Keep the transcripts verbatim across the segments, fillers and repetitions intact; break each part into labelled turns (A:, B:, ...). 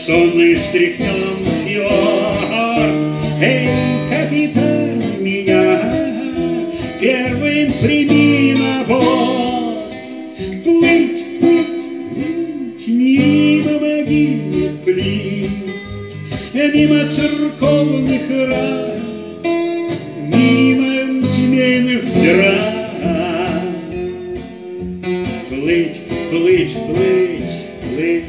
A: сонный встряхнем фьорд. Эй, капитан, меня первым прими на борт. Плыть, плыть, плыть, мимо могильных плит, мимо церковных рам, мимо семейных драм. Плыть, плыть, плыть, плыть.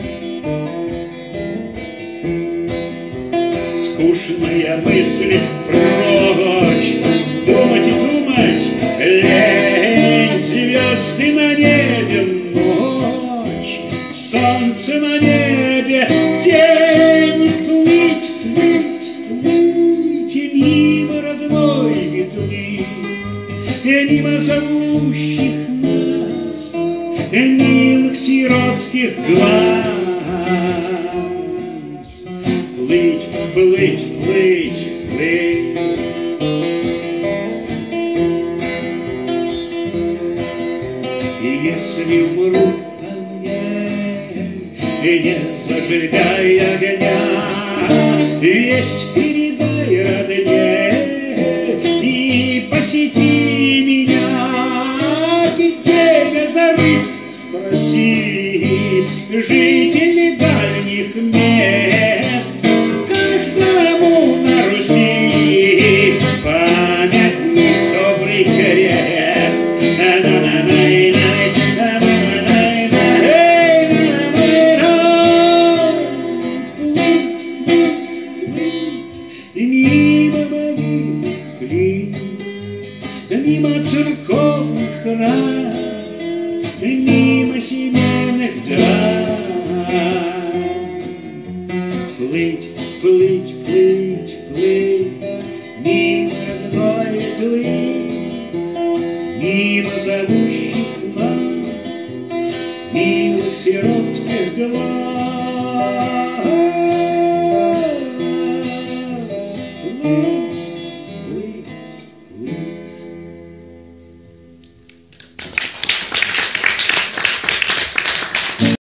A: Скучная мысль прочь, думать и думать лень. Звезды на небе ночь, солнце на небе день. Плыть, плыть, плыть, мимо родной метлы, мимо зовущих нас милых сиротских глаз. Плыть, плыть, плыть, плыть. И если умру по мне, не зажигай огня, весть передай родне и посети меня. Детей озарит спроси, жители дальних мест, каждому на Руси памятник добрый крест. Мимо могильных плит, мимо церковных храм, мимо семейных драм. Плыть, плыть, плыть, плыть, мимо родной метлы, мимо зовущих нас милых сиротских глаз.